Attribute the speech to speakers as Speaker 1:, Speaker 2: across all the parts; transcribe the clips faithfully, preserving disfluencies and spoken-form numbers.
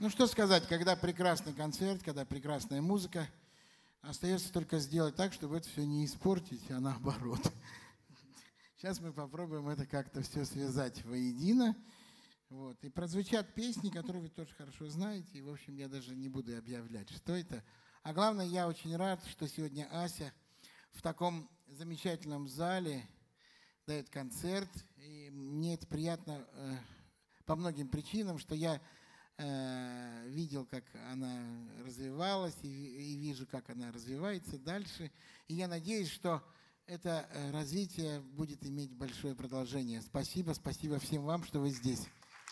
Speaker 1: Ну что сказать, когда прекрасный концерт, когда прекрасная музыка, остается только сделать так, чтобы это все не испортить, а наоборот. Сейчас мы попробуем это как-то все связать воедино. Вот. И прозвучат песни, которые вы тоже хорошо знаете. И, в общем, я даже не буду объявлять, что это. А главное, я очень рад, что сегодня Ася в таком замечательном зале дает концерт. И мне это приятно э, по многим причинам, что я э, видел, как она развивалась, и, и вижу, как она развивается дальше. И я надеюсь, что это развитие будет иметь большое продолжение. Спасибо, спасибо всем вам, что вы здесь.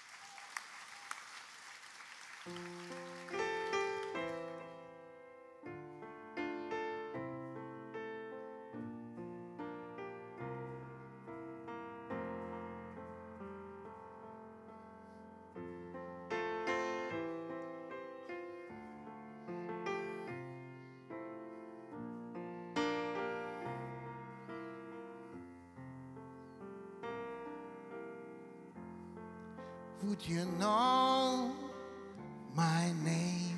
Speaker 1: Would you know my name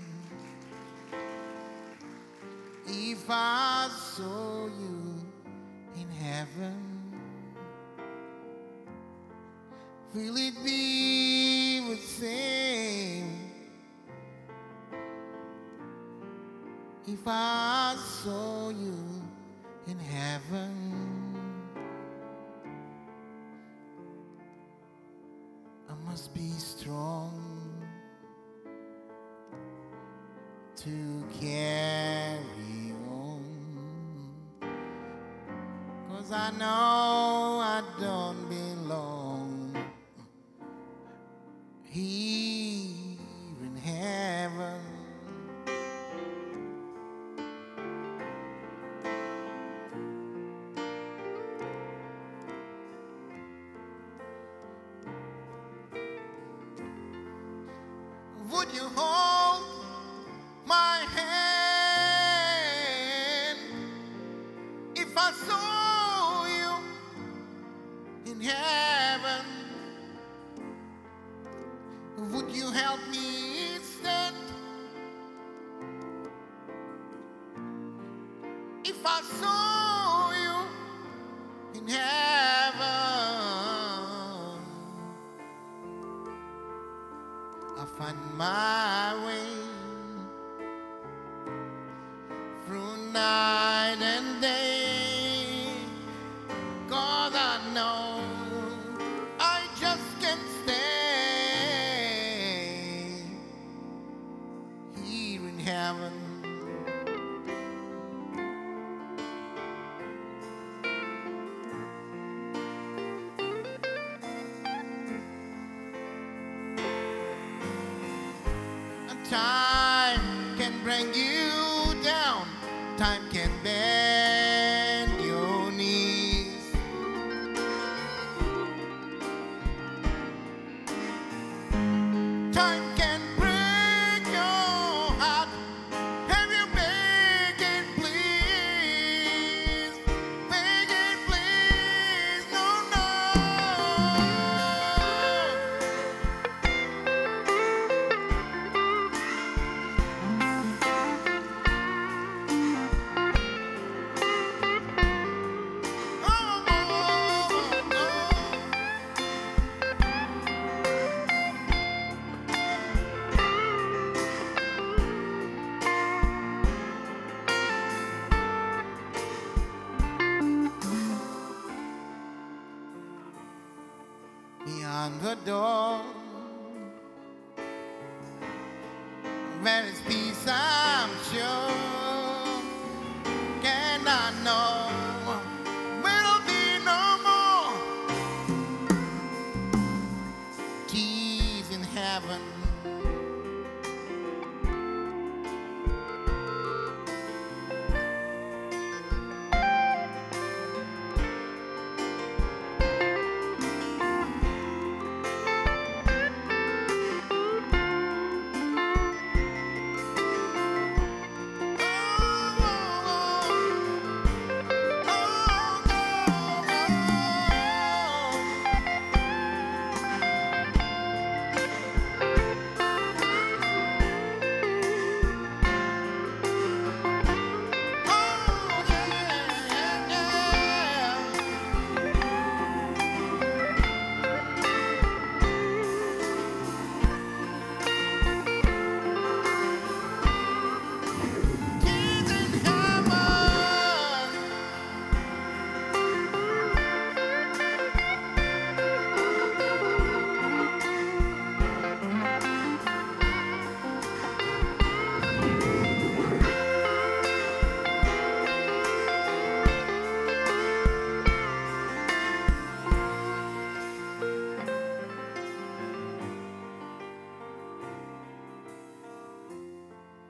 Speaker 1: if I saw you in heaven? Will it be the same if I saw you in heaven? Must be strong to carry on, 'cause I know I don't belong here in heaven. Would you hold my hand if I saw you in heaven? Would you help me stand if I saw you in heaven? I find my way through night and day, 'cause I know I just can't stay here in heaven. Time can bring you down, time can bend your knees. Time can break your heart, have you beg it please, beg it please, no, no. Beyond the door, where is peace, I'm sure. Can I know will be no more tears in heaven?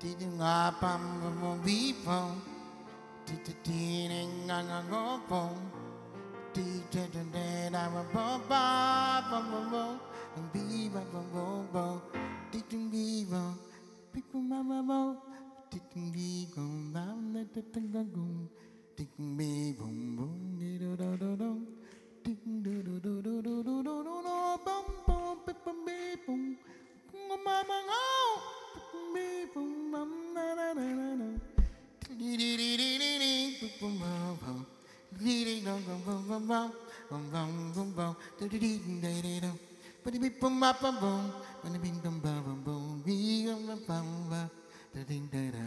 Speaker 1: Da